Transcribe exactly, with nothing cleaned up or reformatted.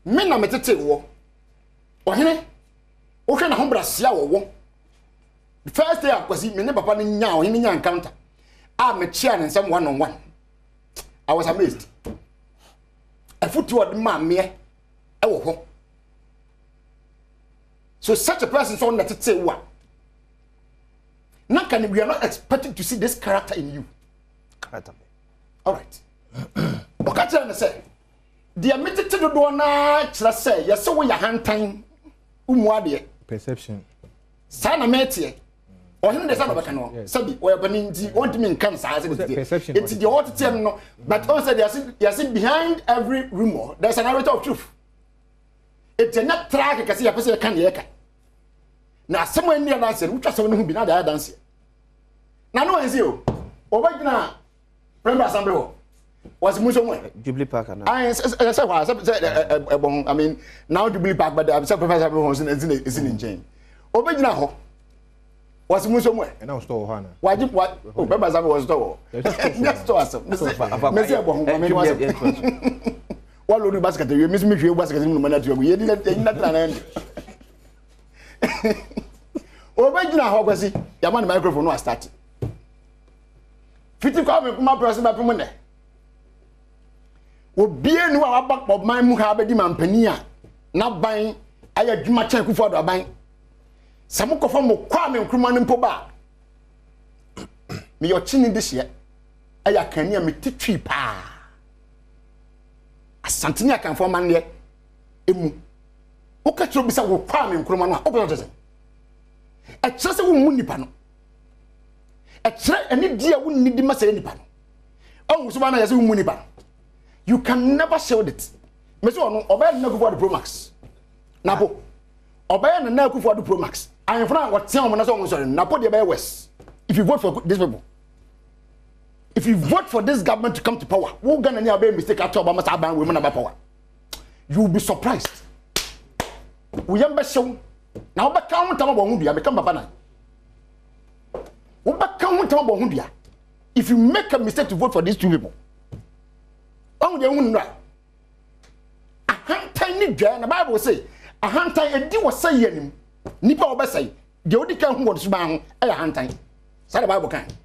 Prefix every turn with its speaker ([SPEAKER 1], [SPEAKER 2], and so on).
[SPEAKER 1] me na metete wo ohene wo hwe na ho brasia wo wo the first day akwasi me ne papa ne nya ohene nya encounter a me chia ne nsem one on one. I was amazed. A foot toward ma me e wo ho. So such a person so that it say what? Now can we are not expecting to see this character in you.
[SPEAKER 2] Character.
[SPEAKER 1] All right. Okay, I say. The admitted to the door na chira say yes so we your hand time umwade
[SPEAKER 3] perception.
[SPEAKER 1] Sana metie. Or him the son of a canoe. Sabi, or Beninti, want me in cancer as
[SPEAKER 3] perception.
[SPEAKER 1] It's the authority, no. But also, there's behind every rumor, there's an narrative of truth. It's a not track, I can see a person can yeka. Now, somewhere near dancing, which was someone who be not there dancing. Now, no one is you. Or what now? Remember, somebody was Muslim.
[SPEAKER 2] Jubilee Park,
[SPEAKER 1] I I mean, now Jubilee Park, but I'm Professor Homes is in Jane. Or now. Was Muslim and I was told Hannah. Why did what? Oh, members of was told. Next to us. What would you basket? You miss me, you basket in the manager. We didn't end. Oh, but you know how was it? The one microphone was started. Fifty call my person by Monday. Will be a new back of my Muhammad Mampania. Not buying. I had my check for the bank. Samuko from Kwame Nkrumah Mpoba. Me your chin this year. Aya kania me titwi pa. Asantini akan for man ye. Emu. O ka tro bisa wo Kwame Nkrumah no. O ko tose. E kire se wo mu nipa no. E kire eni dia wo ni di masa nipa no. O so ba na ye se wo mu nipa. You can never shield it. Me so no obey na Akufo Addo Pro Max. Napo. Obey na Akufo Addo Pro Max. I am from what tell me so sorry. Napo the by West. If you vote for these people, if you vote for this government to come to power, we're gonna near be mistake after Obama start banning women about power. You will be surprised. We am show now back count about Hundia become Babana. We back count about Hundia. If you make a mistake to vote for these two people, on the own right. A hand tiny jar, the Bible say, a hand tiny a deal was saying. Nipa obesai de odi kan ho won so ban e ya hantan sa the Bible kan